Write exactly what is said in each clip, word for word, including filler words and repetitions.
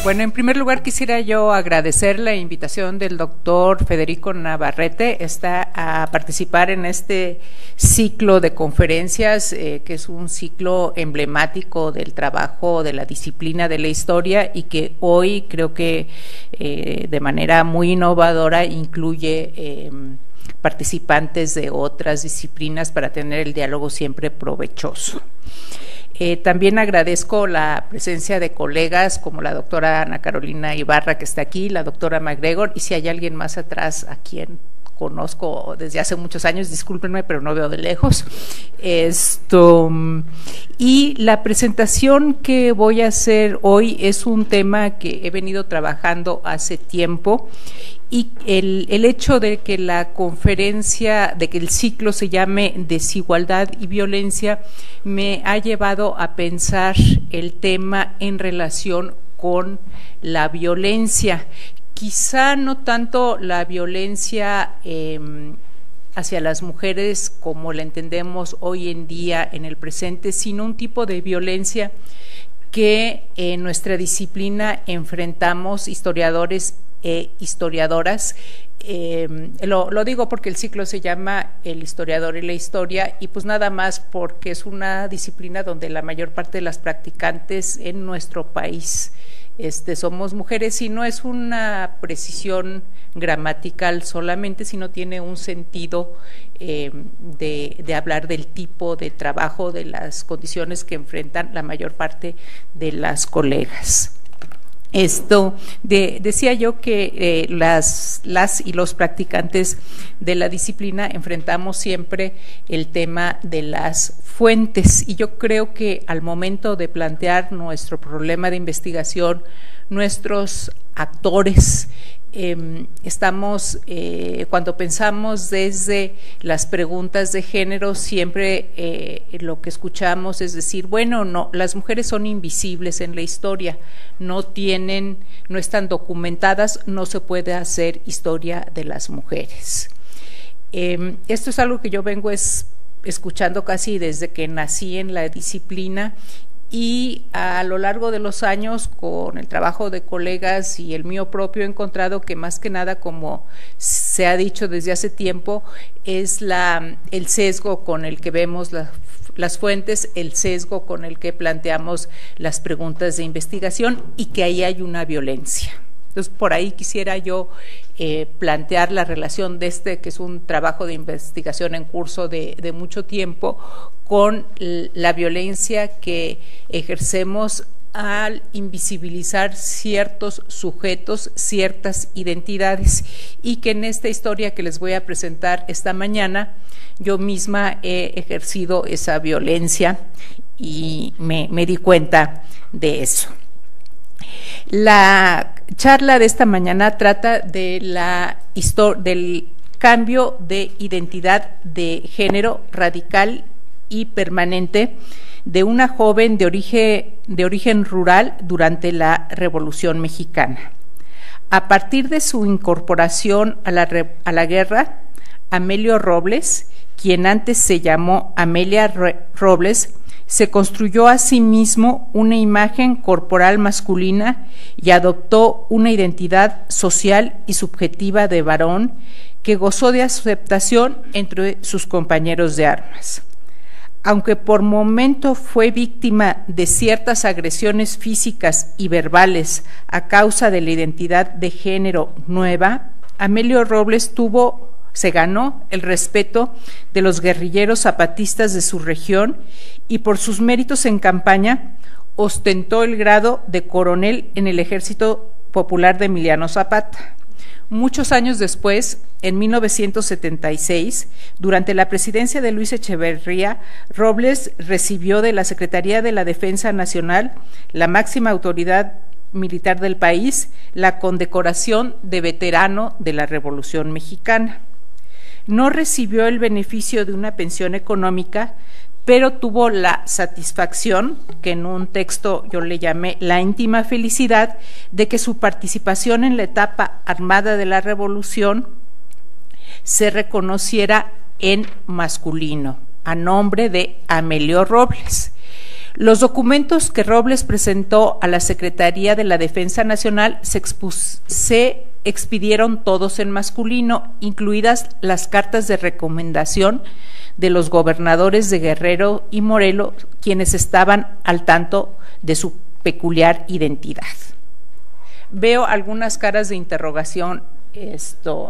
Bueno, en primer lugar quisiera yo agradecer la invitación del doctor Federico Navarrete está a participar en este ciclo de conferencias, eh, que es un ciclo emblemático del trabajo de la disciplina de la historia y que hoy creo que eh, de manera muy innovadora incluye eh, participantes de otras disciplinas para tener el diálogo siempre provechoso. Eh, también agradezco la presencia de colegas como la doctora Ana Carolina Ibarra, que está aquí, la doctora MacGregor, y si hay alguien más atrás a quien conozco desde hace muchos años, discúlpenme, pero no veo de lejos. Esto, y la presentación que voy a hacer hoy es un tema que he venido trabajando hace tiempo, y el, el hecho de que la conferencia, de que el ciclo se llame Desigualdad y Violencia, me ha llevado a pensar el tema en relación con la violencia. Quizá no tanto la violencia eh, hacia las mujeres como la entendemos hoy en día en el presente, sino un tipo de violencia que en nuestra disciplina enfrentamos historiadores e historiadoras. Eh, lo, lo digo porque el ciclo se llama El historiador y la historia, y pues nada más porque es una disciplina donde la mayor parte de las practicantes en nuestro país Este, somos mujeres, y no es una precisión gramatical solamente, sino tiene un sentido eh, de, de hablar del tipo de trabajo, de las condiciones que enfrentan la mayor parte de las colegas. Esto, de, decía yo que eh, las, las y los practicantes de la disciplina enfrentamos siempre el tema de las fuentes, y yo creo que al momento de plantear nuestro problema de investigación, nuestros actores, eh, estamos, eh, cuando pensamos desde las preguntas de género, siempre eh, lo que escuchamos es decir, bueno, no, las mujeres son invisibles en la historia, no tienen, no están documentadas, no se puede hacer historia de las mujeres. Eh, esto es algo que yo vengo es, escuchando casi desde que nací en la disciplina, y a lo largo de los años, con el trabajo de colegas y el mío propio, he encontrado que más que nada, como se ha dicho desde hace tiempo, es la, el sesgo con el que vemos la, las fuentes, el sesgo con el que planteamos las preguntas de investigación, y que ahí hay una violencia. Entonces, por ahí quisiera yo eh, plantear la relación de este, que es un trabajo de investigación en curso de, de mucho tiempo, con la violencia que ejercemos al invisibilizar ciertos sujetos, ciertas identidades, y que en esta historia que les voy a presentar esta mañana, yo misma he ejercido esa violencia y me, me di cuenta de eso. La charla de esta mañana trata de la del cambio de identidad de género radical y permanente de una joven de origen, de origen rural durante la Revolución Mexicana. A partir de su incorporación a la, a la guerra, Amelio Robles, quien antes se llamó Amelia Robles, se construyó a sí mismo una imagen corporal masculina y adoptó una identidad social y subjetiva de varón que gozó de aceptación entre sus compañeros de armas. Aunque por momento fue víctima de ciertas agresiones físicas y verbales a causa de la identidad de género nueva, Amelio Robles tuvo, se ganó el respeto de los guerrilleros zapatistas de su región, y por sus méritos en campaña ostentó el grado de coronel en el Ejército Popular de Emiliano Zapata. Muchos años después, en mil novecientos setenta y seis, durante la presidencia de Luis Echeverría, Robles recibió de la Secretaría de la Defensa Nacional, la máxima autoridad militar del país, la condecoración de veterano de la Revolución Mexicana. No recibió el beneficio de una pensión económica, pero tuvo la satisfacción, que en un texto yo le llamé la íntima felicidad, de que su participación en la etapa armada de la Revolución se reconociera en masculino, a nombre de Amelio Robles. Los documentos que Robles presentó a la Secretaría de la Defensa Nacional se, se expidieron todos en masculino, incluidas las cartas de recomendación de los gobernadores de Guerrero y Morelos, quienes estaban al tanto de su peculiar identidad. Veo algunas caras de interrogación. Esto,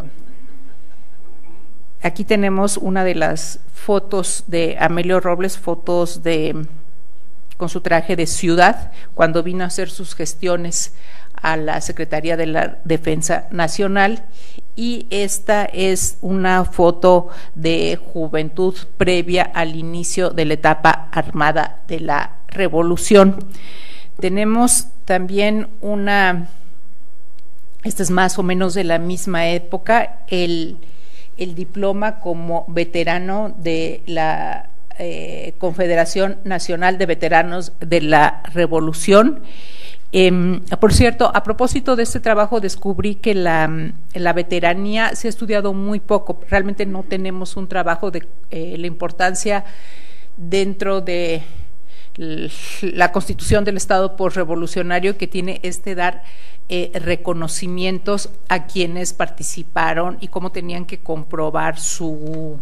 aquí tenemos una de las fotos de Amelio Robles, fotos de con su traje de ciudad, cuando vino a hacer sus gestiones a la Secretaría de la Defensa Nacional, y esta es una foto de juventud previa al inicio de la etapa armada de la Revolución. Tenemos también una, esta es más o menos de la misma época, el, el diploma como veterano de la Eh, Confederación Nacional de Veteranos de la Revolución. Eh, por cierto, a propósito de este trabajo, descubrí que la, la veteranía se ha estudiado muy poco. Realmente no tenemos un trabajo de eh, la importancia dentro de la Constitución del Estado postrevolucionario que tiene este dar eh, reconocimientos a quienes participaron y cómo tenían que comprobar su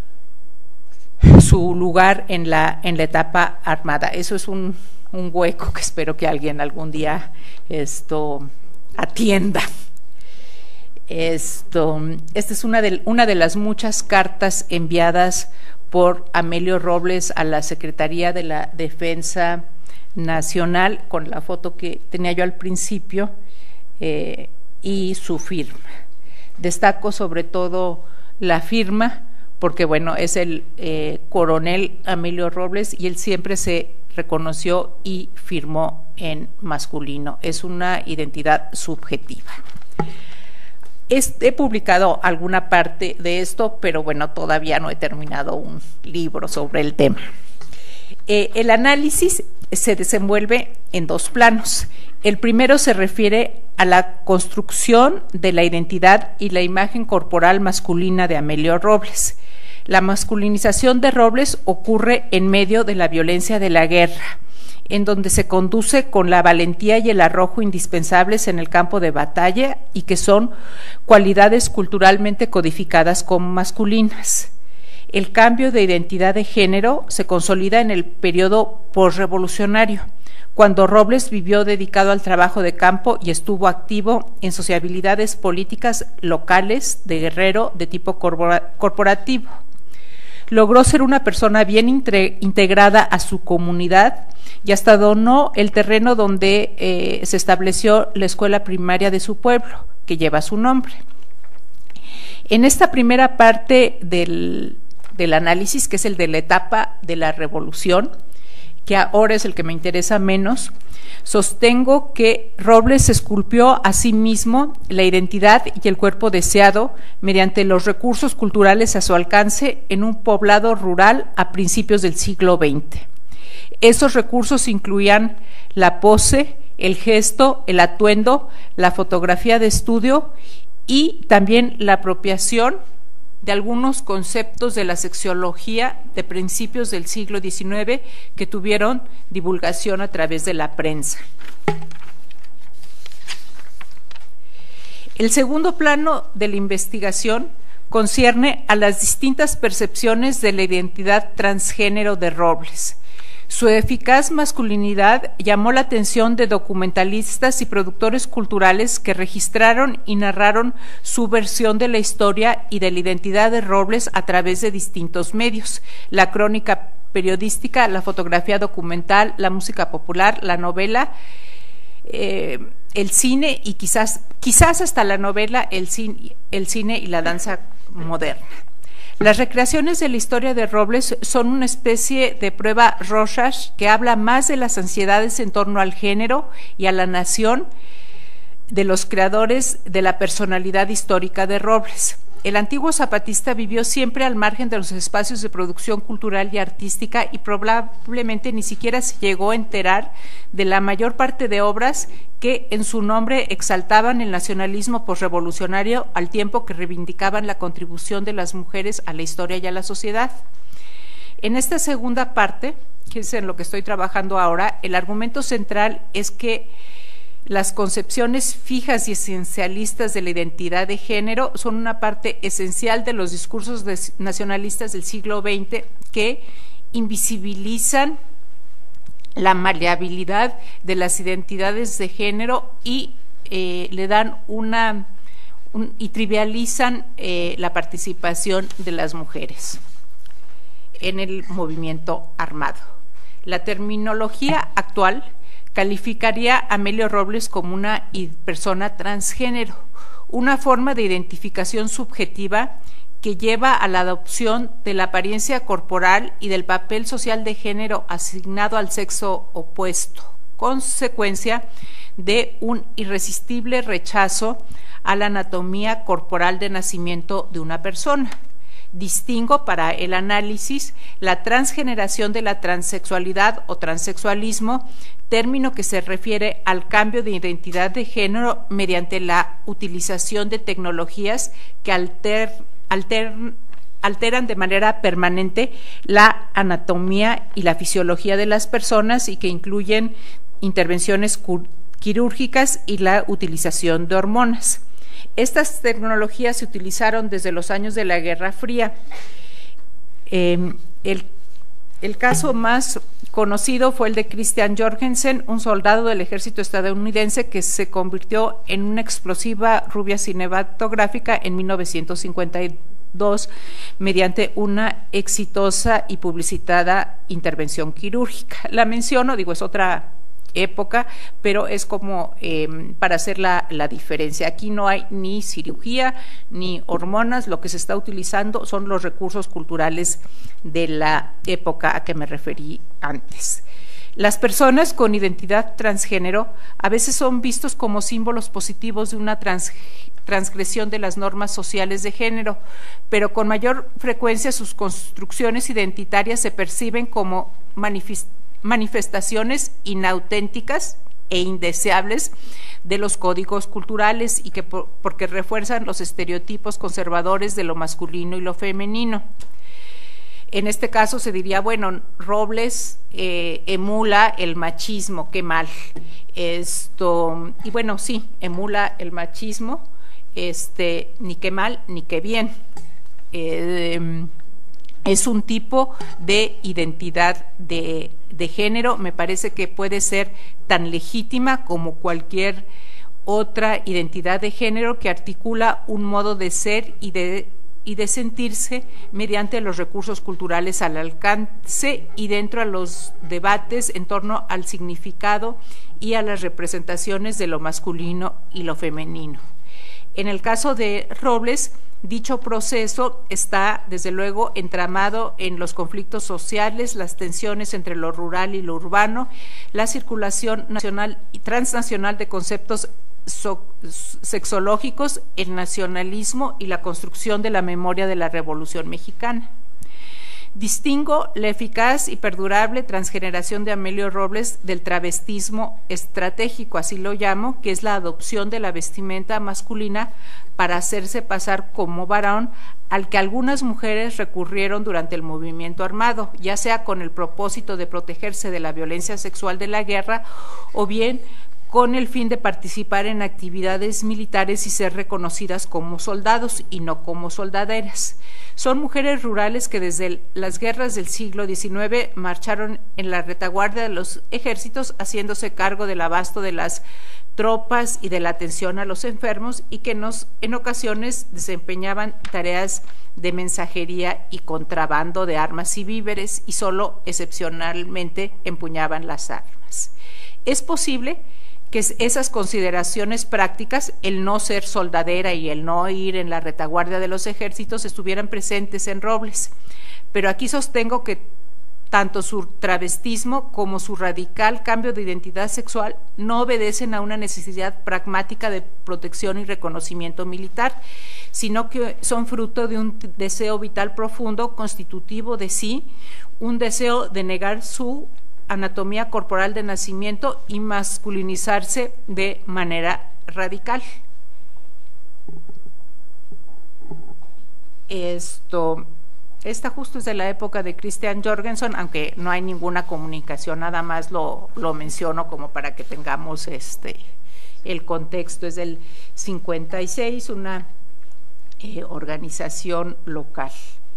su lugar en la, en la etapa armada. Eso es un, un hueco que espero que alguien algún día esto atienda. Esto, esta es una de, una de las muchas cartas enviadas por Amelio Robles a la Secretaría de la Defensa Nacional, con la foto que tenía yo al principio eh, y su firma. Destaco sobre todo la firma, porque bueno, es el eh, coronel Amelio Robles y él siempre se reconoció y firmó en masculino. Es una identidad subjetiva. He publicado alguna parte de esto, pero bueno, todavía no he terminado un libro sobre el tema. Eh, el análisis se desenvuelve en dos planos. El primero se refiere a la construcción de la identidad y la imagen corporal masculina de Amelio Robles. La masculinización de Robles ocurre en medio de la violencia de la guerra, en donde se conduce con la valentía y el arrojo indispensables en el campo de batalla y que son cualidades culturalmente codificadas como masculinas. El cambio de identidad de género se consolida en el periodo posrevolucionario, cuando Robles vivió dedicado al trabajo de campo y estuvo activo en sociabilidades políticas locales de Guerrero de tipo corporativo. Logró ser una persona bien integrada a su comunidad y hasta donó el terreno donde eh, se estableció la escuela primaria de su pueblo, que lleva su nombre. En esta primera parte del, del análisis, que es el de la etapa de la Revolución, que ahora es el que me interesa menos, sostengo que Robles esculpió a sí mismo la identidad y el cuerpo deseado mediante los recursos culturales a su alcance en un poblado rural a principios del siglo veinte. Esos recursos incluían la pose, el gesto, el atuendo, la fotografía de estudio y también la apropiación de algunos conceptos de la sexología de principios del siglo diecinueve que tuvieron divulgación a través de la prensa. El segundo plano de la investigación concierne a las distintas percepciones de la identidad transgénero de Robles. Su eficaz masculinidad llamó la atención de documentalistas y productores culturales que registraron y narraron su versión de la historia y de la identidad de Robles a través de distintos medios: la crónica periodística, la fotografía documental, la música popular, la novela, eh, el cine y quizás, quizás hasta la novela, el cine, el cine y la danza moderna. Las recreaciones de la historia de Robles son una especie de prueba Rorschach que habla más de las ansiedades en torno al género y a la nación de los creadores de la personalidad histórica de Robles. El antiguo zapatista vivió siempre al margen de los espacios de producción cultural y artística y probablemente ni siquiera se llegó a enterar de la mayor parte de obras que en su nombre exaltaban el nacionalismo posrevolucionario al tiempo que reivindicaban la contribución de las mujeres a la historia y a la sociedad. En esta segunda parte, que es en lo que estoy trabajando ahora, el argumento central es que las concepciones fijas y esencialistas de la identidad de género son una parte esencial de los discursos de nacionalistas del siglo veinte que invisibilizan la maleabilidad de las identidades de género y eh, le dan una un, y trivializan eh, la participación de las mujeres en el movimiento armado. La terminología actual calificaría a Amelio Robles como una persona transgénero, una forma de identificación subjetiva que lleva a la adopción de la apariencia corporal y del papel social de género asignado al sexo opuesto, consecuencia de un irresistible rechazo a la anatomía corporal de nacimiento de una persona. Distingo para el análisis la transgeneración de la transexualidad o transexualismo, término que se refiere al cambio de identidad de género mediante la utilización de tecnologías que alter, alter, alteran de manera permanente la anatomía y la fisiología de las personas y que incluyen intervenciones quirúrgicas y la utilización de hormonas. Estas tecnologías se utilizaron desde los años de la Guerra Fría. Eh, el, el caso más conocido fue el de Christian Jorgensen, un soldado del ejército estadounidense que se convirtió en una explosiva rubia cinematográfica en mil novecientos cincuenta y dos mediante una exitosa y publicitada intervención quirúrgica. La menciono, digo, es otra época, pero es como eh, para hacer la, la diferencia. Aquí no hay ni cirugía ni hormonas, lo que se está utilizando son los recursos culturales de la época a que me referí antes. Las personas con identidad transgénero a veces son vistos como símbolos positivos de una trans, transgresión de las normas sociales de género, pero con mayor frecuencia sus construcciones identitarias se perciben como manifestaciones manifestaciones inauténticas e indeseables de los códigos culturales y que por, porque refuerzan los estereotipos conservadores de lo masculino y lo femenino. En este caso se diría, bueno, Robles eh, emula el machismo, qué mal. Esto, y bueno, sí, emula el machismo, este, ni qué mal, ni qué bien. Eh, Es un tipo de identidad de, de género, me parece que puede ser tan legítima como cualquier otra identidad de género que articula un modo de ser y de, y de sentirse mediante los recursos culturales al alcance y dentro de los debates en torno al significado y a las representaciones de lo masculino y lo femenino. En el caso de Robles, dicho proceso está, desde luego, entramado en los conflictos sociales, las tensiones entre lo rural y lo urbano, la circulación nacional y transnacional de conceptos so sexológicos, el nacionalismo y la construcción de la memoria de la Revolución Mexicana. Distingo la eficaz y perdurable transgeneración de Amelio Robles del travestismo estratégico, así lo llamo, que es la adopción de la vestimenta masculina para hacerse pasar como varón, al que algunas mujeres recurrieron durante el movimiento armado, ya sea con el propósito de protegerse de la violencia sexual de la guerra o bien con el fin de participar en actividades militares y ser reconocidas como soldados y no como soldaderas. Son mujeres rurales que desde las guerras del siglo diecinueve marcharon en la retaguardia de los ejércitos, haciéndose cargo del abasto de las tropas y de la atención a los enfermos y que nos, en ocasiones desempeñaban tareas de mensajería y contrabando de armas y víveres y solo excepcionalmente empuñaban las armas. Es posible que esas consideraciones prácticas, el no ser soldadera y el no ir en la retaguardia de los ejércitos, estuvieran presentes en Robles, pero aquí sostengo que tanto su travestismo como su radical cambio de identidad sexual no obedecen a una necesidad pragmática de protección y reconocimiento militar, sino que son fruto de un deseo vital profundo, constitutivo de sí, un deseo de negar su anatomía corporal de nacimiento y masculinizarse de manera radical. Esto, esta justo es de la época de Christian Jorgensen, aunque no hay ninguna comunicación, nada más lo, lo menciono como para que tengamos este el contexto. Es del cincuenta y seis, una eh, organización local.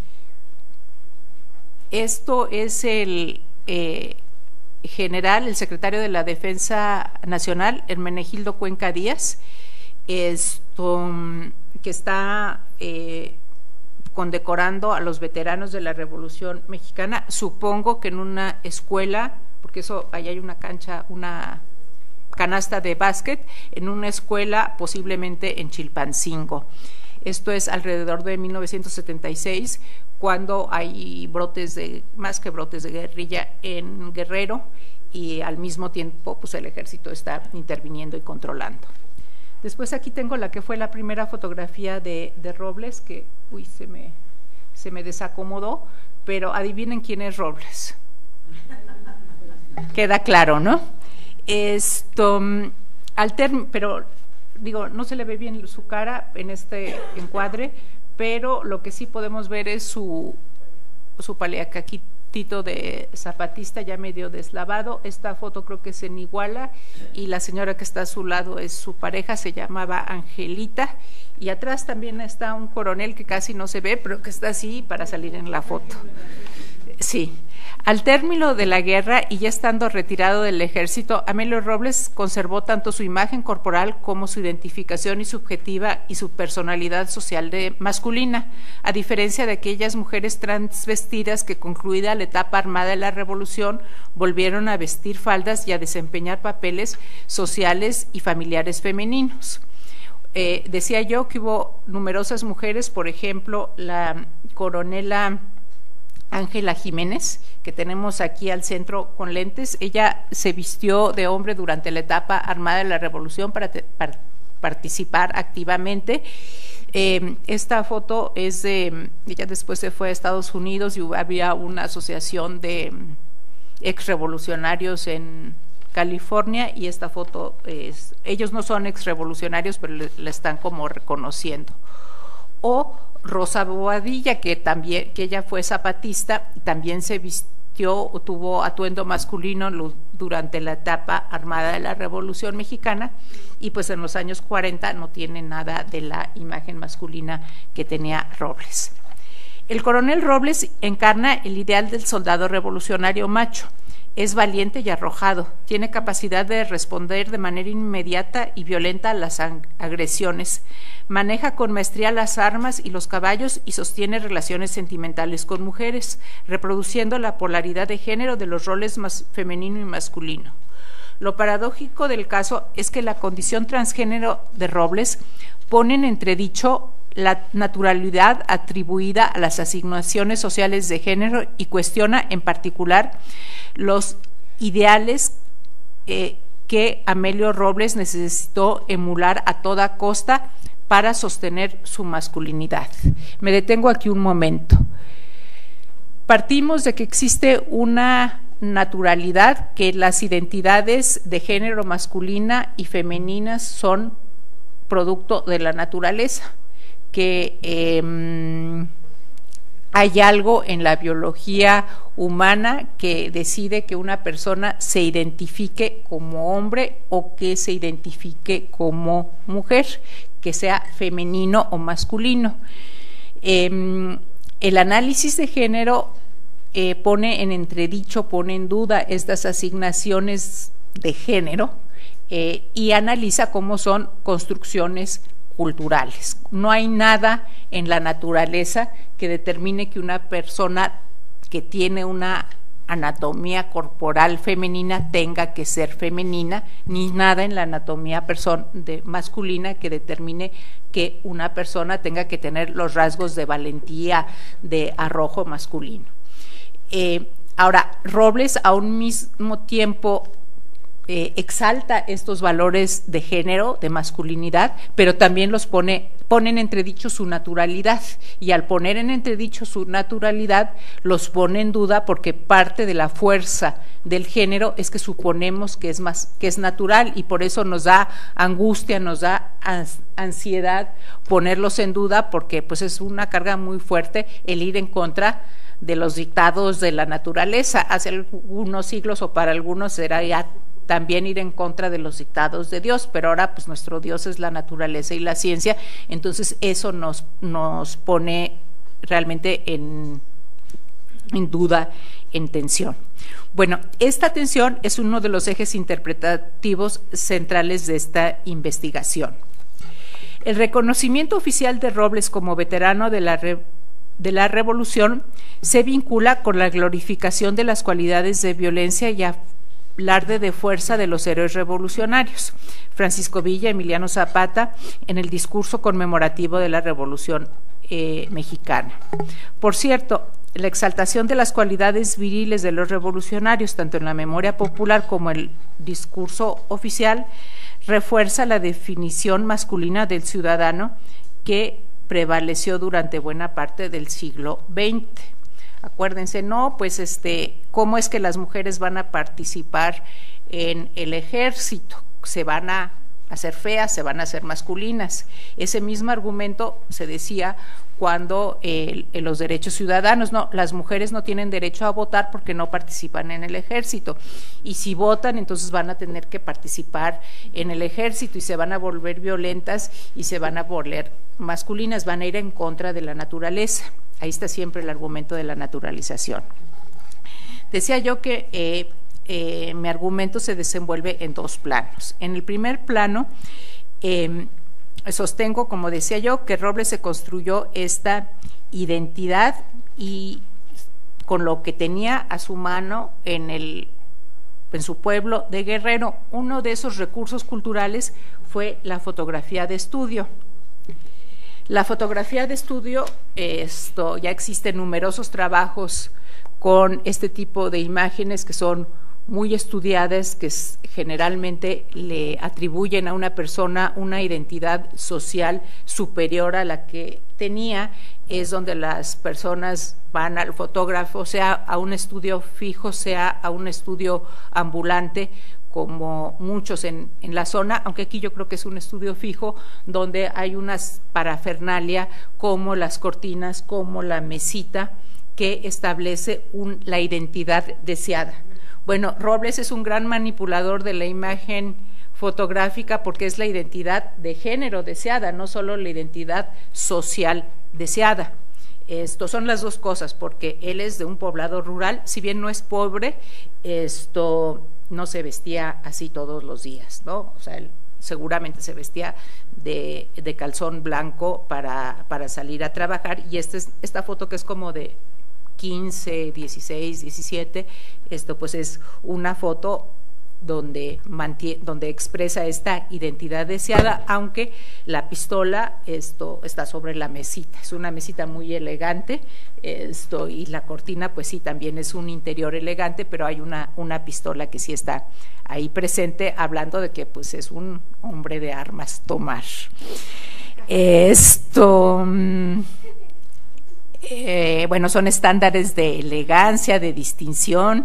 Esto es el eh, general, el secretario de la Defensa Nacional, Hermenegildo Cuenca Díaz, esto, que está eh, condecorando a los veteranos de la Revolución Mexicana, supongo que en una escuela, porque eso, ahí hay una cancha, una canasta de básquet, en una escuela posiblemente en Chilpancingo. Esto es alrededor de mil novecientos setenta y seis, cuando hay brotes de, más que brotes de guerrilla en Guerrero, y al mismo tiempo pues el ejército está interviniendo y controlando. Después aquí tengo la que fue la primera fotografía de, de Robles, que uy, se me, se me desacomodó, pero adivinen quién es Robles. Queda claro, ¿no? Esto, al term, pero digo, no se le ve bien su cara en este encuadre, pero lo que sí podemos ver es su, su paliacatito de zapatista ya medio deslavado. Esta foto creo que es en Iguala, y la señora que está a su lado es su pareja, se llamaba Angelita, y atrás también está un coronel que casi no se ve, pero que está así para salir en la foto. Sí. Al término de la guerra y ya estando retirado del ejército, Amelio Robles conservó tanto su imagen corporal como su identificación y subjetiva y su personalidad social de masculina, a diferencia de aquellas mujeres transvestidas que, concluida la etapa armada de la Revolución, volvieron a vestir faldas y a desempeñar papeles sociales y familiares femeninos. Eh, decía yo que hubo numerosas mujeres, por ejemplo, la coronela Ángela Jiménez, que tenemos aquí al centro con lentes. Ella se vistió de hombre durante la etapa armada de la Revolución para, te, para participar activamente. Eh, esta foto es de, ella después se fue a Estados Unidos y había una asociación de exrevolucionarios en California, y esta foto es, ellos no son exrevolucionarios, pero le, le están como reconociendo. O Rosa Bobadilla, que también, que ella fue zapatista, también se vistió o tuvo atuendo masculino durante la etapa armada de la Revolución Mexicana, y pues en los años cuarenta no tiene nada de la imagen masculina que tenía Robles. El coronel Robles encarna el ideal del soldado revolucionario macho. Es valiente y arrojado, tiene capacidad de responder de manera inmediata y violenta a las agresiones, maneja con maestría las armas y los caballos y sostiene relaciones sentimentales con mujeres, reproduciendo la polaridad de género de los roles más femenino y masculino. Lo paradójico del caso es que la condición transgénero de Robles pone en entredicho la naturalidad atribuida a las asignaciones sociales de género y cuestiona en particular los ideales eh, que Amelio Robles necesitó emular a toda costa para sostener su masculinidad. Me detengo aquí un momento. Partimos de que existe una naturalidad, que las identidades de género masculina y femeninas son producto de la naturaleza, que eh, hay algo en la biología humana que decide que una persona se identifique como hombre o que se identifique como mujer, que sea femenino o masculino. Eh, el análisis de género eh, pone en entredicho, pone en duda estas asignaciones de género eh, y analiza cómo son construcciones culturales. No hay nada en la naturaleza que determine que una persona que tiene una anatomía corporal femenina tenga que ser femenina, ni nada en la anatomía person de masculina que determine que una persona tenga que tener los rasgos de valentía, de arrojo masculino. Eh, ahora, Robles, a un mismo tiempo eh, exalta estos valores de género, de masculinidad, pero también los pone, pone en entredicho su naturalidad, y al poner en entredicho su naturalidad, los pone en duda porque parte de la fuerza del género es que suponemos que es, más, que es natural, y por eso nos da angustia, nos da ansiedad ponerlos en duda, porque pues es una carga muy fuerte el ir en contra de los dictados de la naturaleza. Hace algunos siglos, o para algunos era ya también ir en contra de los dictados de Dios, pero ahora pues nuestro Dios es la naturaleza y la ciencia, entonces eso nos, nos pone realmente en, en duda, en tensión. Bueno, esta tensión es uno de los ejes interpretativos centrales de esta investigación. El reconocimiento oficial de Robles como veterano de la re, de la Revolución se vincula con la glorificación de las cualidades de violencia y alarde de fuerza de los héroes revolucionarios. Francisco Villa, Emiliano Zapata, en el discurso conmemorativo de la Revolución eh, Mexicana. Por cierto, la exaltación de las cualidades viriles de los revolucionarios, tanto en la memoria popular como en el discurso oficial, refuerza la definición masculina del ciudadano que prevaleció durante buena parte del siglo veinte. Acuérdense, no, pues este, ¿cómo es que las mujeres van a participar en el ejército? Se van a hacer feas, se van a hacer masculinas. Ese mismo argumento se decía cuando eh, en los derechos ciudadanos, no, las mujeres no tienen derecho a votar porque no participan en el ejército, y si votan entonces van a tener que participar en el ejército y se van a volver violentas y se van a volver masculinas, van a ir en contra de la naturaleza. Ahí está siempre el argumento de la naturalización. Decía yo que eh, eh, mi argumento se desenvuelve en dos planos. En el primer plano, eh, sostengo, como decía yo, que Robles se construyó esta identidad y con lo que tenía a su mano en, el, en su pueblo de Guerrero. Uno de esos recursos culturales fue la fotografía de estudio. La fotografía de estudio, esto, ya existen numerosos trabajos con este tipo de imágenes que son muy estudiadas, que generalmente le atribuyen a una persona una identidad social superior a la que tenía. Es donde las personas van al fotógrafo, sea a un estudio fijo, sea a un estudio ambulante, como muchos en, en la zona, aunque aquí yo creo que es un estudio fijo, donde hay unas parafernalia como las cortinas, como la mesita, que establece un, la identidad deseada. Bueno, Robles es un gran manipulador de la imagen fotográfica porque es la identidad de género deseada, no solo la identidad social deseada. Esto son las dos cosas, porque él es de un poblado rural, si bien no es pobre, esto no se vestía así todos los días, ¿no? O sea, él seguramente se vestía de, de calzón blanco para, para salir a trabajar, y este es, esta foto que es como de quince, dieciséis, diecisiete, esto pues es una foto donde, mantiene, donde expresa esta identidad deseada, aunque la pistola esto está sobre la mesita, es una mesita muy elegante, esto, y la cortina pues sí también es un interior elegante, pero hay una, una pistola que sí está ahí presente, hablando de que pues es un hombre de armas tomar. Esto, eh, bueno, son estándares de elegancia, de distinción.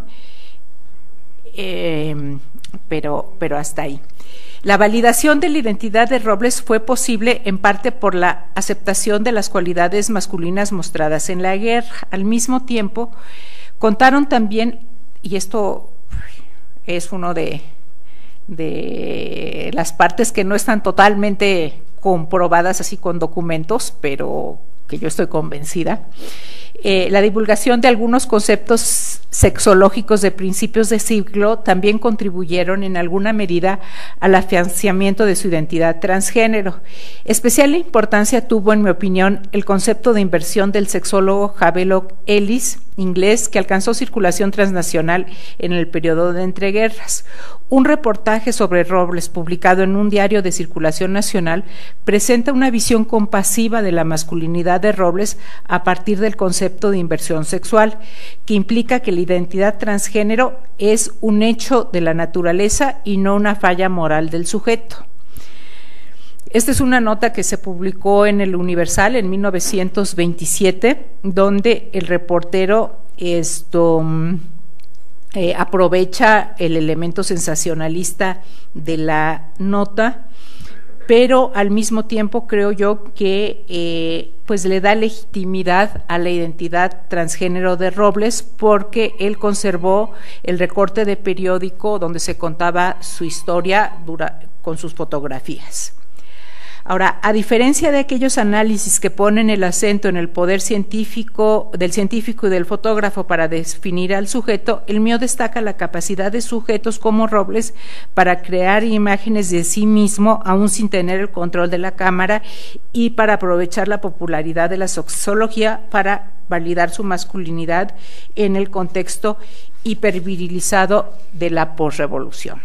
Eh, pero, pero hasta ahí. La validación de la identidad de Robles fue posible en parte por la aceptación de las cualidades masculinas mostradas en la guerra. Al mismo tiempo, contaron también, y esto es uno de, de las partes que no están totalmente comprobadas así con documentos, pero que yo estoy convencida, eh, la divulgación de algunos conceptos sexológicos de principios de siglo también contribuyeron en alguna medida al afianzamiento de su identidad transgénero. Especial importancia tuvo, en mi opinión, el concepto de inversión del sexólogo Havelock Ellis, inglés, que alcanzó circulación transnacional en el periodo de entreguerras. Un reportaje sobre Robles, publicado en un diario de circulación nacional, presenta una visión compasiva de la masculinidad de Robles a partir del concepto de inversión sexual, que implica que la identidad transgénero es un hecho de la naturaleza y no una falla moral del sujeto. Esta es una nota que se publicó en el Universal en mil novecientos veintisiete, donde el reportero esto, eh, aprovecha el elemento sensacionalista de la nota, pero al mismo tiempo creo yo que eh, pues le da legitimidad a la identidad transgénero de Robles, porque él conservó el recorte de periódico donde se contaba su historia dura, con sus fotografías. Ahora, a diferencia de aquellos análisis que ponen el acento en el poder científico del científico y del fotógrafo para definir al sujeto, el mío destaca la capacidad de sujetos como Robles para crear imágenes de sí mismo aún sin tener el control de la cámara, y para aprovechar la popularidad de la sexología para validar su masculinidad en el contexto hipervirilizado de la posrevolución.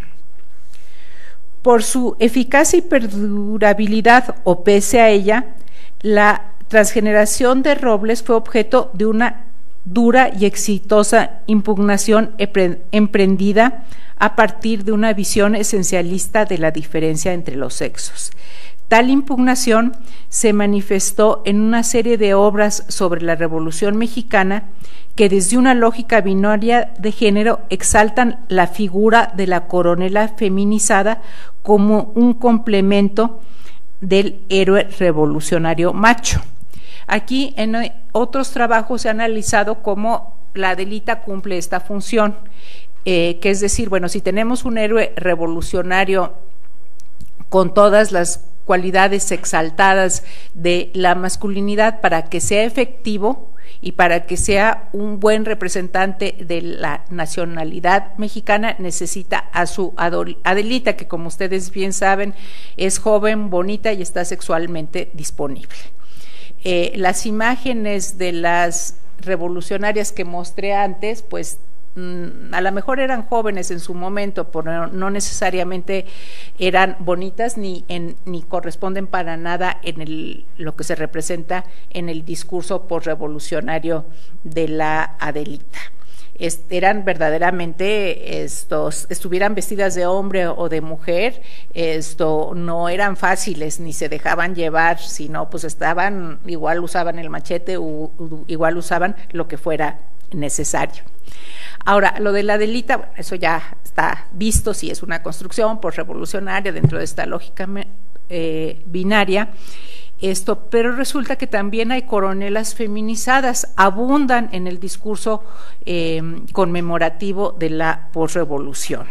Por su eficacia y perdurabilidad, o pese a ella, la transgeneración de Robles fue objeto de una dura y exitosa impugnación emprendida a partir de una visión esencialista de la diferencia entre los sexos. Tal impugnación se manifestó en una serie de obras sobre la Revolución Mexicana que desde una lógica binaria de género exaltan la figura de la coronela feminizada como un complemento del héroe revolucionario macho. Aquí en otros trabajos se ha analizado cómo la Adelita cumple esta función, eh, que es decir, bueno, si tenemos un héroe revolucionario con todas las cualidades exaltadas de la masculinidad, para que sea efectivo y para que sea un buen representante de la nacionalidad mexicana, necesita a su Adelita, que como ustedes bien saben es joven, bonita y está sexualmente disponible. Eh, las imágenes de las revolucionarias que mostré antes, pues a lo mejor eran jóvenes en su momento, pero no necesariamente eran bonitas ni, en, ni corresponden para nada en el, lo que se representa en el discurso posrevolucionario de la Adelita. Es, eran verdaderamente estos, estuvieran vestidas de hombre o de mujer, esto no eran fáciles ni se dejaban llevar, sino pues estaban, igual usaban el machete o, o igual usaban lo que fuera necesario. Ahora, lo de la Adelita, bueno, eso ya está visto, si es una construcción posrevolucionaria dentro de esta lógica eh, binaria, esto, pero resulta que también hay coronelas feminizadas, abundan en el discurso eh, conmemorativo de la posrevolución.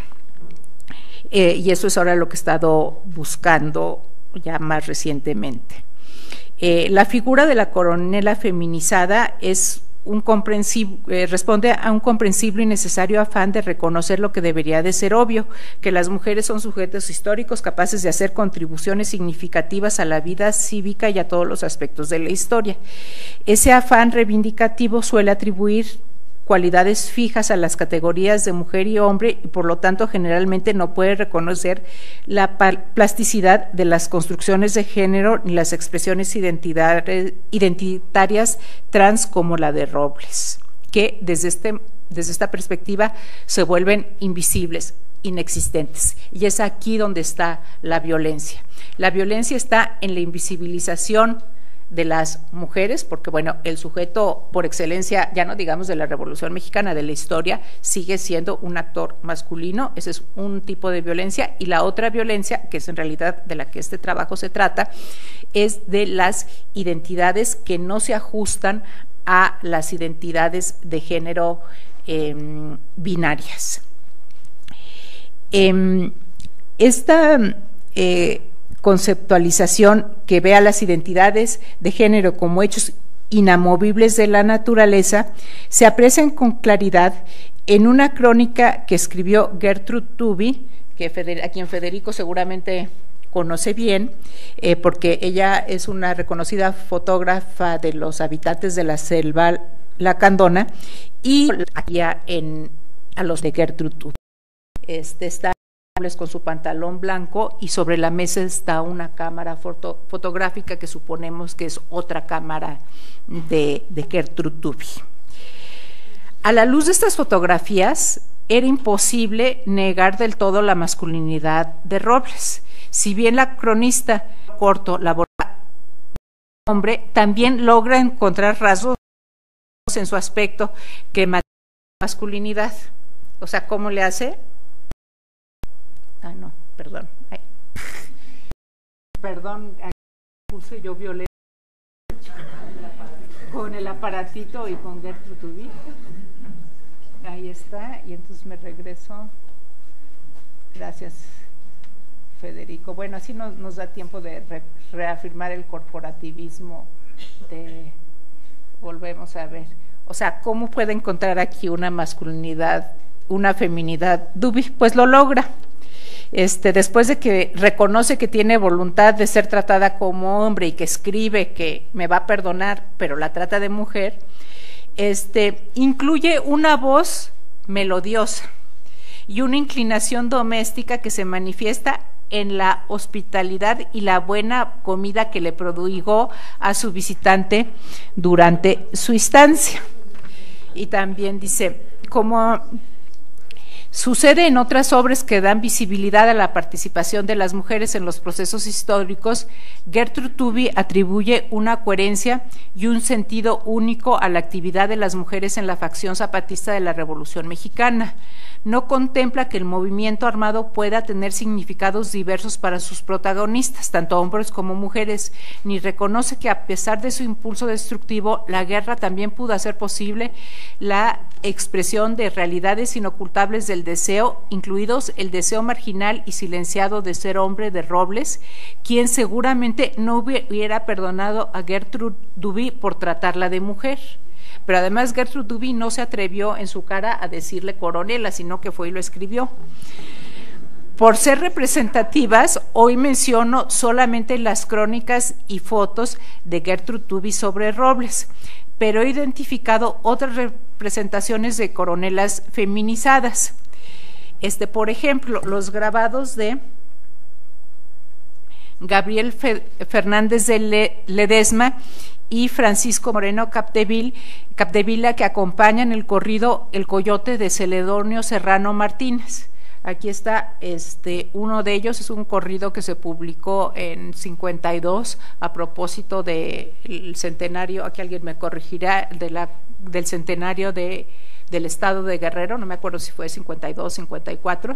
Eh, y eso es ahora lo que he estado buscando ya más recientemente. Eh, la figura de la coronela feminizada es Un comprensible, eh, responde a un comprensible y necesario afán de reconocer lo que debería de ser obvio, que las mujeres son sujetos históricos capaces de hacer contribuciones significativas a la vida cívica y a todos los aspectos de la historia. Ese afán reivindicativo suele atribuir cualidades fijas a las categorías de mujer y hombre, y por lo tanto generalmente no puede reconocer la plasticidad de las construcciones de género ni las expresiones identitarias trans como la de Robles, que desde, este, desde esta perspectiva se vuelven invisibles, inexistentes. Y es aquí donde está la violencia. La violencia está en la invisibilización de las mujeres, porque bueno, el sujeto por excelencia, ya no digamos de la Revolución Mexicana, de la historia, sigue siendo un actor masculino. Ese es un tipo de violencia, y la otra violencia, que es en realidad de la que este trabajo se trata, es de las identidades que no se ajustan a las identidades de género eh, binarias. Eh, esta eh, conceptualización que ve a las identidades de género como hechos inamovibles de la naturaleza se aprecian con claridad en una crónica que escribió Gertrude Tubby, que Feder- a quien Federico seguramente conoce bien, eh, porque ella es una reconocida fotógrafa de los habitantes de la selva lacandona, y aquí en a los de Gertrude Tubby. Este está con su pantalón blanco, y sobre la mesa está una cámara foto, fotográfica que suponemos que es otra cámara de, de Gertrude Tubby. A la luz de estas fotografías, era imposible negar del todo la masculinidad de Robles. Si bien la cronista corto labora hombre, también logra encontrar rasgos en su aspecto que masculinidad. O sea, ¿cómo le hace? Ah, no, perdón. Ay. Perdón, aquí puse yo violeta con el aparatito y con Gertrude Duby. Ahí está, y entonces me regreso. Gracias, Federico. Bueno, así nos, nos da tiempo de re, reafirmar el corporativismo. De, volvemos a ver. O sea, ¿cómo puede encontrar aquí una masculinidad, una feminidad? Duby, pues lo logra. Este, después de que reconoce que tiene voluntad de ser tratada como hombre y que escribe que me va a perdonar, pero la trata de mujer, este, incluye una voz melodiosa y una inclinación doméstica que se manifiesta en la hospitalidad y la buena comida que le prodigó a su visitante durante su estancia. Y también dice, como sucede en otras obras que dan visibilidad a la participación de las mujeres en los procesos históricos, Gertrude Duby atribuye una coherencia y un sentido único a la actividad de las mujeres en la facción zapatista de la Revolución Mexicana. No contempla que el movimiento armado pueda tener significados diversos para sus protagonistas, tanto hombres como mujeres, ni reconoce que a pesar de su impulso destructivo, la guerra también pudo hacer posible la expresión de realidades inocultables del deseo, incluidos el deseo marginal y silenciado de ser hombre de Robles, quien seguramente no hubiera perdonado a Gertrude Duby por tratarla de mujer. Pero además Gertrude Duby no se atrevió en su cara a decirle coronela, sino que fue y lo escribió. Por ser representativas, hoy menciono solamente las crónicas y fotos de Gertrude Duby sobre Robles, pero he identificado otras representaciones de coronelas feminizadas. Este, por ejemplo, los grabados de Gabriel Fe Fernández de Le Ledesma y Francisco Moreno Capdeville, Capdevila, que acompañan el corrido El Coyote de Celedonio Serrano Martínez. Aquí está este, uno de ellos, es un corrido que se publicó en cincuenta y dos a propósito del centenario, aquí alguien me corregirá, de la, del centenario de, del estado de Guerrero, no me acuerdo si fue cincuenta y dos, cincuenta y cuatro.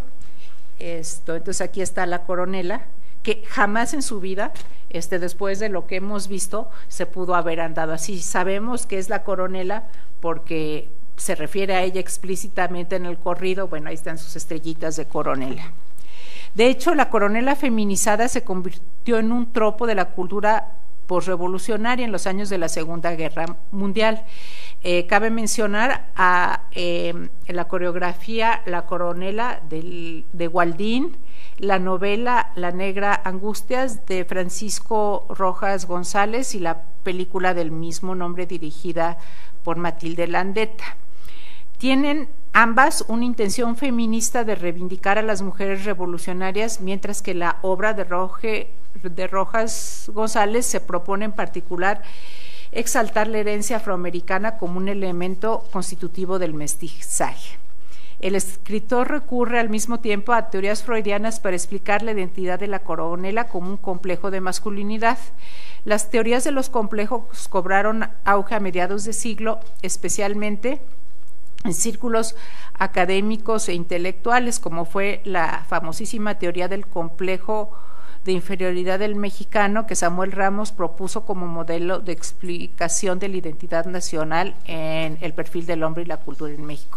Esto, entonces aquí está la coronela, que jamás en su vida, este, después de lo que hemos visto, se pudo haber andado así. Sabemos que es la coronela porque se refiere a ella explícitamente en el corrido. Bueno, ahí están sus estrellitas de coronela. De hecho, la coronela feminizada se convirtió en un tropo de la cultura posrevolucionaria en los años de la Segunda Guerra Mundial. Eh, cabe mencionar a eh, la coreografía La Coronela del, de Gualdín, la novela La Negra Angustias de Francisco Rojas González y la película del mismo nombre dirigida por Matilde Landeta. Tienen ambas una intención feminista de reivindicar a las mujeres revolucionarias, mientras que la obra de, Roge, de Rojas González se propone en particular exaltar la herencia afroamericana como un elemento constitutivo del mestizaje. El escritor recurre al mismo tiempo a teorías freudianas para explicar la identidad de la coronela como un complejo de masculinidad. Las teorías de los complejos cobraron auge a mediados de siglo, especialmente en círculos académicos e intelectuales, como fue la famosísima teoría del complejo de inferioridad del mexicano, que Samuel Ramos propuso como modelo de explicación de la identidad nacional en el perfil del hombre y la cultura en México.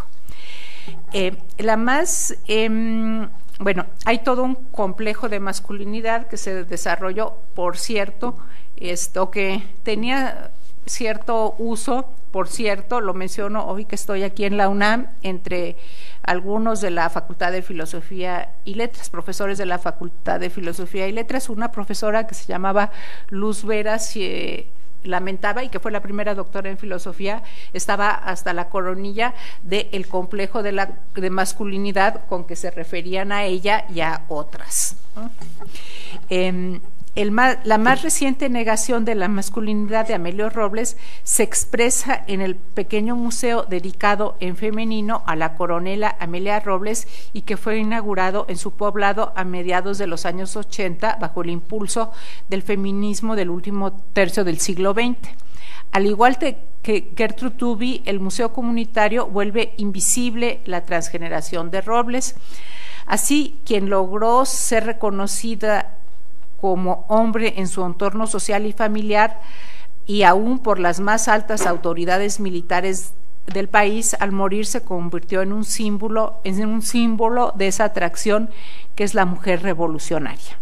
Eh, la más, eh, bueno, hay todo un complejo de masculinidad que se desarrolló, por cierto, esto que tenía cierto uso, por cierto, lo menciono hoy que estoy aquí en la UNAM, entre algunos de la Facultad de Filosofía y Letras, profesores de la Facultad de Filosofía y Letras, una profesora que se llamaba Luz Veras, eh, lamentaba, y que fue la primera doctora en filosofía, estaba hasta la coronilla del complejo de, la, de masculinidad con que se referían a ella y a otras, ¿no? Eh, El más, la más reciente negación de la masculinidad de Amelio Robles se expresa en el pequeño museo dedicado en femenino a la coronela Amelia Robles y que fue inaugurado en su poblado a mediados de los años ochenta bajo el impulso del feminismo del último tercio del siglo veinte. Al igual que Gertrude Tubby, el Museo Comunitario vuelve invisible la transgeneración de Robles. Así, quien logró ser reconocida como hombre en su entorno social y familiar y aún por las más altas autoridades militares del país, al morir se convirtió en un símbolo, en un símbolo de esa atracción que es la mujer revolucionaria.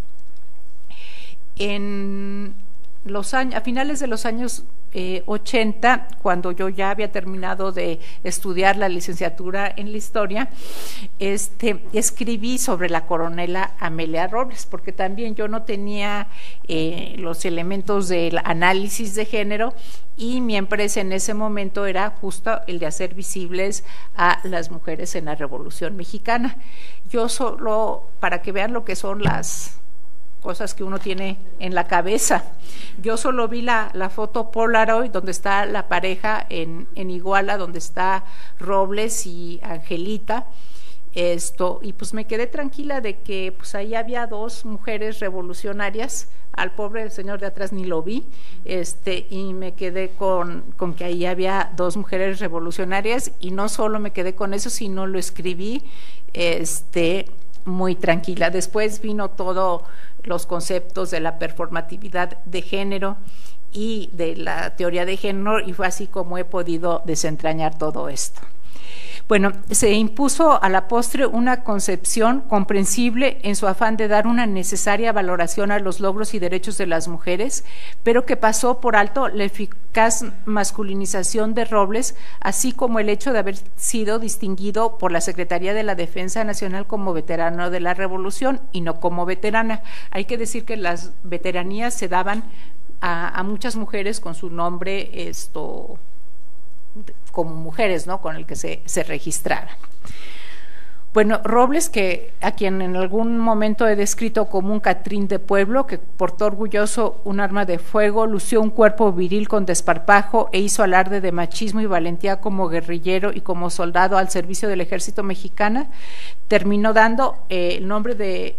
En los años, a finales de los años eh, ochenta, cuando yo ya había terminado de estudiar la licenciatura en la historia, este, escribí sobre la coronela Amelia Robles, porque también yo no tenía eh, los elementos del análisis de género y mi empresa en ese momento era justo el de hacer visibles a las mujeres en la Revolución Mexicana. Yo solo, para que vean lo que son las cosas que uno tiene en la cabeza. Yo solo vi la, la foto Polaroid donde está la pareja en, en Iguala, donde está Robles y Angelita, esto, y pues me quedé tranquila de que pues ahí había dos mujeres revolucionarias. Al pobre del señor de atrás ni lo vi, este, y me quedé con, con que ahí había dos mujeres revolucionarias, y no solo me quedé con eso, sino lo escribí este, muy tranquila. Después vino todo los conceptos de la performatividad de género y de la teoría de género, y fue así como he podido desentrañar todo esto. Bueno, se impuso a la postre una concepción comprensible en su afán de dar una necesaria valoración a los logros y derechos de las mujeres, pero que pasó por alto la eficaz masculinización de Robles, así como el hecho de haber sido distinguido por la Secretaría de la Defensa Nacional como veterano de la Revolución y no como veterana. Hay que decir que las veteranías se daban a, a muchas mujeres con su nombre esto como mujeres, ¿no?, con el que se, se registraban. Bueno, Robles, que a quien en algún momento he descrito como un Catrín de pueblo, que portó orgulloso un arma de fuego, lució un cuerpo viril con desparpajo e hizo alarde de machismo y valentía como guerrillero y como soldado al servicio del ejército mexicano, terminó dando eh, el nombre de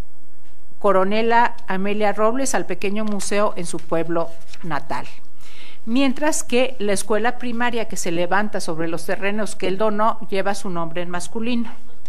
coronela Amelia Robles al pequeño museo en su pueblo natal. Mientras que la escuela primaria que se levanta sobre los terrenos que él donó lleva su nombre en masculino.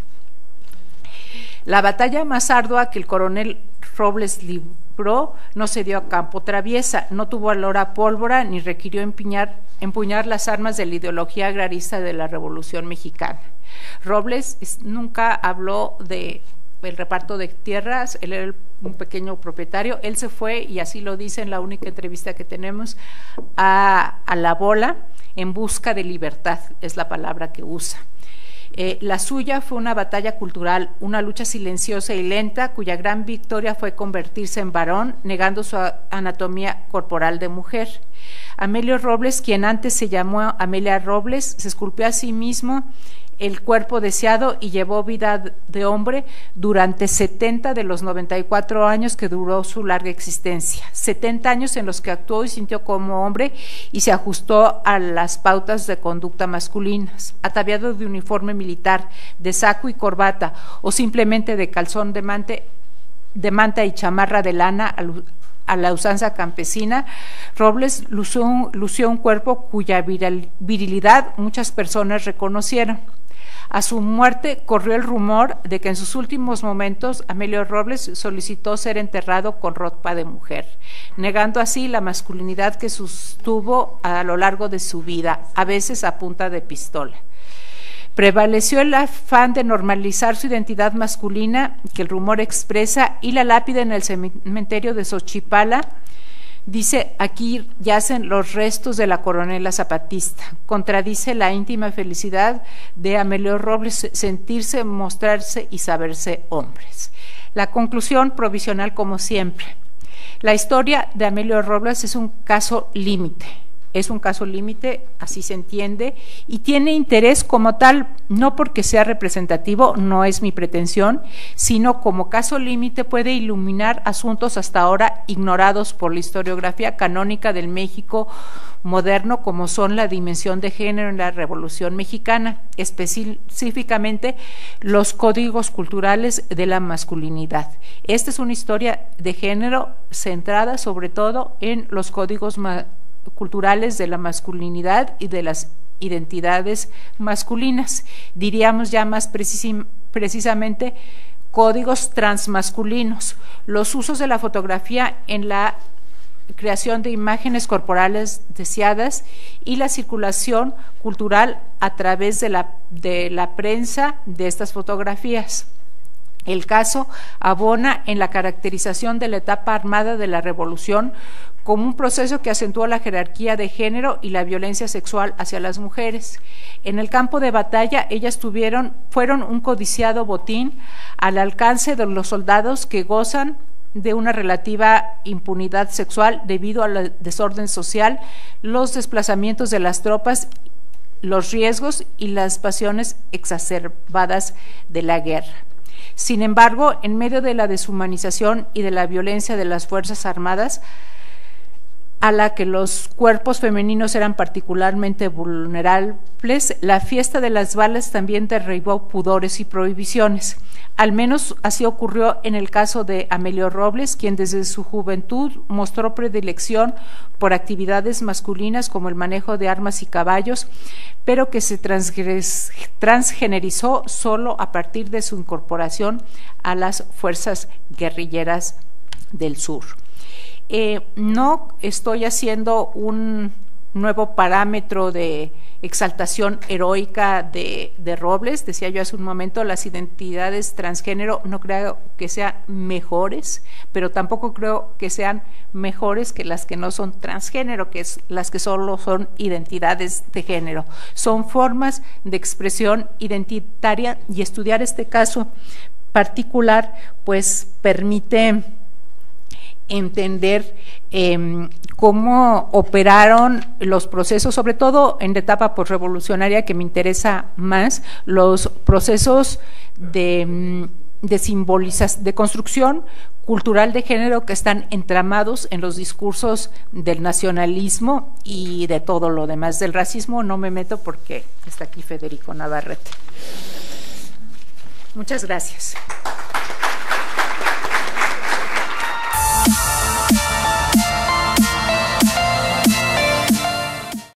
La batalla más ardua que el coronel Robles libró no se dio a campo traviesa, no tuvo olor a pólvora ni requirió empuñar, empuñar las armas de la ideología agrarista de la Revolución Mexicana. Robles nunca habló de el reparto de tierras, él era un pequeño propietario, él se fue, y así lo dice en la única entrevista que tenemos, a, a la bola en busca de libertad, es la palabra que usa. Eh, la suya fue una batalla cultural, una lucha silenciosa y lenta, cuya gran victoria fue convertirse en varón, negando su anatomía corporal de mujer. Amelio Robles, quien antes se llamó Amelia Robles, se esculpió a sí mismo el cuerpo deseado y llevó vida de hombre durante setenta de los noventa y cuatro años que duró su larga existencia. setenta años en los que actuó y sintió como hombre y se ajustó a las pautas de conducta masculinas, ataviado de uniforme militar, de saco y corbata o simplemente de calzón de, mante, de manta y chamarra de lana a la usanza campesina. Robles lució un, lució un cuerpo cuya viril, virilidad muchas personas reconocieron. A su muerte corrió el rumor de que en sus últimos momentos Amelio Robles solicitó ser enterrado con ropa de mujer, negando así la masculinidad que sostuvo a lo largo de su vida, a veces a punta de pistola. Prevaleció el afán de normalizar su identidad masculina que el rumor expresa, y la lápida en el cementerio de Xochipala dice: aquí yacen los restos de la coronela zapatista. Contradice la íntima felicidad de Amelio Robles sentirse, mostrarse y saberse hombres. La conclusión provisional, como siempre. La historia de Amelio Robles es un caso límite. es un caso límite, así se entiende, y tiene interés como tal, no porque sea representativo, no es mi pretensión, sino como caso límite puede iluminar asuntos hasta ahora ignorados por la historiografía canónica del México moderno, como son la dimensión de género en la Revolución Mexicana, específicamente los códigos culturales de la masculinidad. Esta es una historia de género centrada sobre todo en los códigos ma- culturales de la masculinidad y de las identidades masculinas, diríamos ya más precis- precisamente códigos transmasculinos, los usos de la fotografía en la creación de imágenes corporales deseadas y la circulación cultural a través de la, de la prensa de estas fotografías. El caso abona en la caracterización de la etapa armada de la Revolución como un proceso que acentuó la jerarquía de género y la violencia sexual hacia las mujeres. En el campo de batalla, ellas tuvieron, fueron un codiciado botín al alcance de los soldados que gozan de una relativa impunidad sexual debido al desorden social, los desplazamientos de las tropas, los riesgos y las pasiones exacerbadas de la guerra. Sin embargo, en medio de la deshumanización y de la violencia de las Fuerzas Armadas, a la que los cuerpos femeninos eran particularmente vulnerables, la fiesta de las balas también derribó pudores y prohibiciones. Al menos así ocurrió en el caso de Amelio Robles, quien desde su juventud mostró predilección por actividades masculinas como el manejo de armas y caballos, pero que se transgenerizó solo a partir de su incorporación a las fuerzas guerrilleras del sur. Eh, no estoy haciendo un nuevo parámetro de exaltación heroica de, de Robles, decía yo hace un momento, las identidades transgénero no creo que sean mejores, pero tampoco creo que sean mejores que las que no son transgénero, que es las que solo son identidades de género. Son formas de expresión identitaria y estudiar este caso particular pues permite entender eh, cómo operaron los procesos, sobre todo en la etapa posrevolucionaria que me interesa más, los procesos de, de simbolización, de construcción cultural de género que están entramados en los discursos del nacionalismo y de todo lo demás. Del racismo no me meto porque está aquí Federico Navarrete. Muchas gracias.